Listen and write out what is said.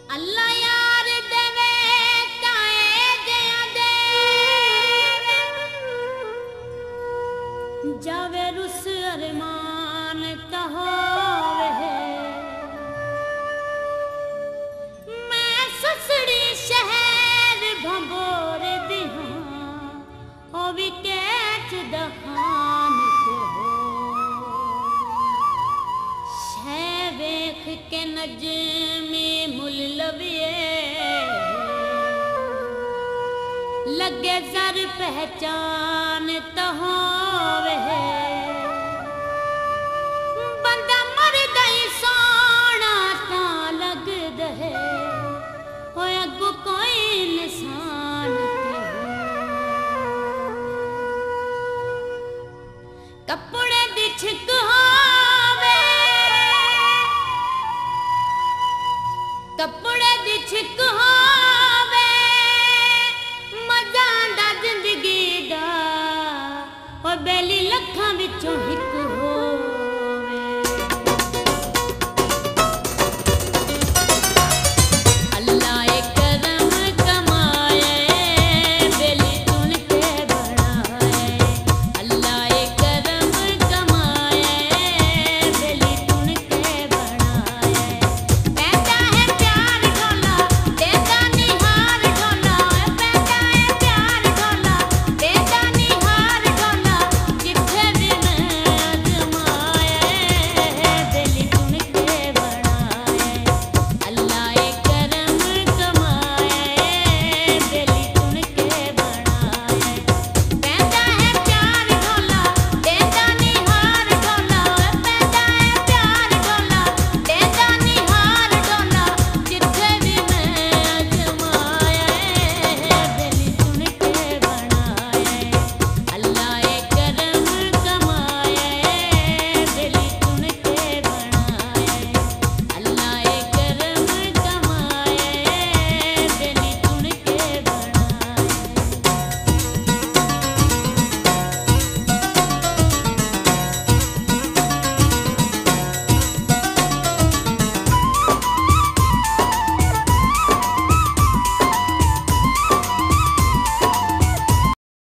अल्लाह यार देवे ताए जया दे जावे रुस अरमान तहोवे मैं ससड़ी शहर भंबोर दिहां ओ भी कैच दहान वेख के नजमे मुल लविए लगे जर पहचान तो होवे बंदा मर गई सोना ता लग दे हो अगो कोई इंसान कपड़े दी छिक कपड़े दी छिक होवे मजा आंदा जिंदगी दा ओ बेली लखां विचों हिक